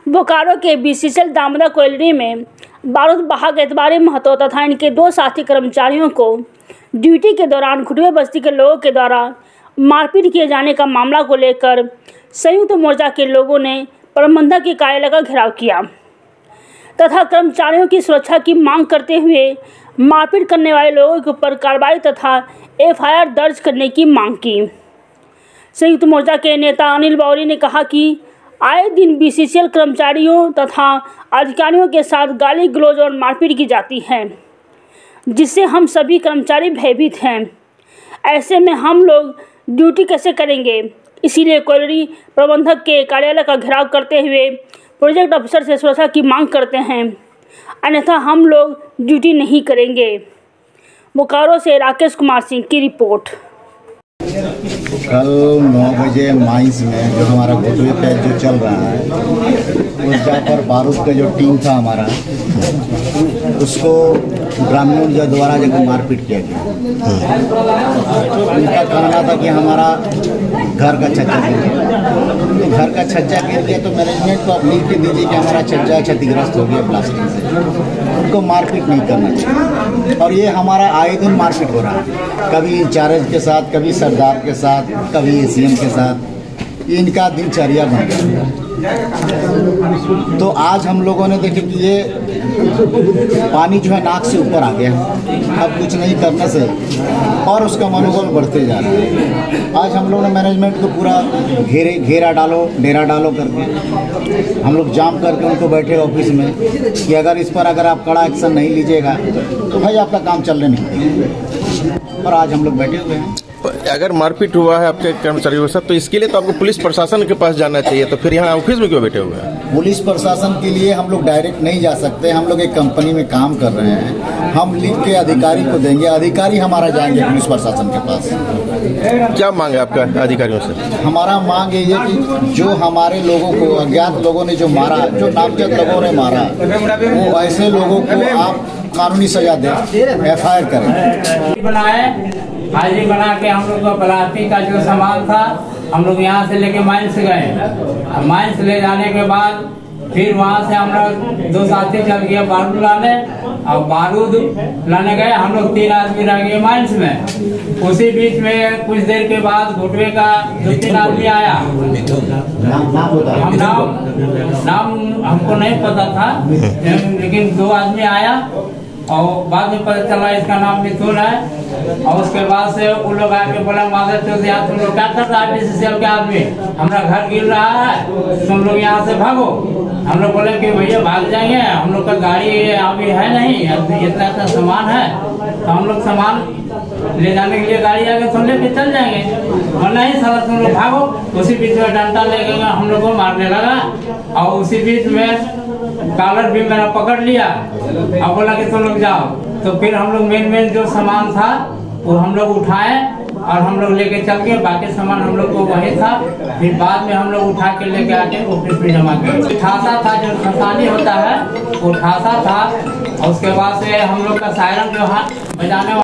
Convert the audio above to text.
बोकारो के BCCL Damodar colony में बारूद बहाग एतबारी महतो तथा इनके 2 साथी कर्मचारियों को ड्यूटी के दौरान खुटवे बस्ती के लोगों के द्वारा मारपीट किए जाने का मामला को लेकर संयुक्त मोर्चा के लोगों ने प्रबंधक के कार्यालय का घेराव किया तथा कर्मचारियों की सुरक्षा की मांग करते हुए मारपीट करने वाले लोगों के ऊपर कार्रवाई तथा एफआईआर दर्ज करने की मांग की। संयुक्त मोर्चा के नेता अनिल बौरी ने कहा कि आए दिन बीसीसीएल कर्मचारियों तथा अधिकारियों के साथ गाली गलौज और मारपीट की जाती है, जिससे हम सभी कर्मचारी भयभीत हैं। ऐसे में हम लोग ड्यूटी कैसे करेंगे, इसीलिए कॉलोनी प्रबंधक के कार्यालय का घेराव करते हुए प्रोजेक्ट अफसर से सुरक्षा की मांग करते हैं, अन्यथा हम लोग ड्यूटी नहीं करेंगे। बोकारो से राकेश कुमार सिंह की रिपोर्ट। कल 9 बजे माइंस में जो हमारा घोटवे पे जो चल रहा है, उस जगह पर बारूद का जो टीम था हमारा, उसको ग्रामीणों के द्वारा जब मारपीट किया गया। उनका कहना था कि हमारा घर का छज्जा गिर गया, तो घर का छज्जा गिर गया तो मैनेजमेंट को आप लिख के दीजिए कि हमारा छज्जा क्षतिग्रस्त हो गया प्लास्टिक से। उनको मारपीट नहीं करना चाहिए और ये हमारा आए दिन मारपीट हो रहा है, कभी इंचार्ज के साथ, कभी सरदार के साथ, कभी एसीएम के साथ। इनका दिनचर्या बन गया। तो आज हम लोगों ने देखे कि ये पानी जो है नाक से ऊपर आ गया, अब कुछ नहीं करने से और उसका मनोबल बढ़ते जा रहा है। आज हम लोग ने मैनेजमेंट को पूरा डेरा डालो करके हम लोग जाम करके उनको बैठे ऑफिस में कि अगर इस पर अगर आप कड़ा एक्शन नहीं लीजिएगा तो भाई आपका काम चलने नहीं देगा। और आज हम लोग बैठे हुए हैं। अगर मारपीट हुआ है आपके कर्मचारियों के साथ, तो इसके लिए तो आपको पुलिस प्रशासन के पास जाना चाहिए, तो फिर यहाँ ऑफिस में क्यों बैठे हुए हैं? पुलिस प्रशासन के लिए हम लोग डायरेक्ट नहीं जा सकते। हम लोग एक कंपनी में काम कर रहे हैं, हम लिख के अधिकारी को देंगे, अधिकारी हमारा जाएंगे पुलिस प्रशासन के पास। क्या मांग है आपका अधिकारियों से? हमारा मांग ये है कि जो हमारे लोगों को अज्ञात लोगों ने जो मारा, जो नामजद लोगों ने मारा, वो ऐसे लोगों को आप कानूनी सजा दें, एफआईआर करें। हाजिरी बना के हम लोग का प्लास्टिक का जो सामान था हम लोग यहाँ से लेके माइंस गए। माइंस ले जाने के बाद फिर वहाँ से हम लोग 2 साथी चल गए बारूद लाने, और बारूद लाने गए। हम लोग 3 आदमी रह गए माइंस में। उसी बीच में कुछ देर के बाद घोटवे का 2-3 आदमी आया। नाम हमको नहीं पता था, लेकिन 2 आदमी आया और बाद में पता चला इसका नाम मिथुन है। और उसके बाद से उन लोग आके बोला माधव चौधरी तुम लोग क्या कर रहा है, बीसीसीएल के आदमी, हमारा घर गिर रहा है, तुम लोग यहाँ से भागो। हम लोग बोले कि भैया भाग जाएंगे, हम लोग का गाड़ी अभी है नहीं, इतना सामान है, तो हम लोग सामान ले जाने के लिए गाड़ी आगे तुम लेके चल जाएंगे। और नहीं साला तुम लोग भागो। उसी बीच में डंडा लेके हम लोग को मारने लगा और उसी बीच में कॉलर भी मेरा पकड़ लिया और बोला कि तुम लोग जाओ। तो फिर हम लोग मेन जो सामान था वो हम लोग उठाए और हम लोग लेके चल गए। बाकी सामान हम लोग को वही था। फिर बाद में हम लोग उठा के लेके आके ऑफिस में जमा किया। ठासा था, जो खसानी होता है वो ठासा था। और उसके बाद से हम लोग का सायरन जो है बजाने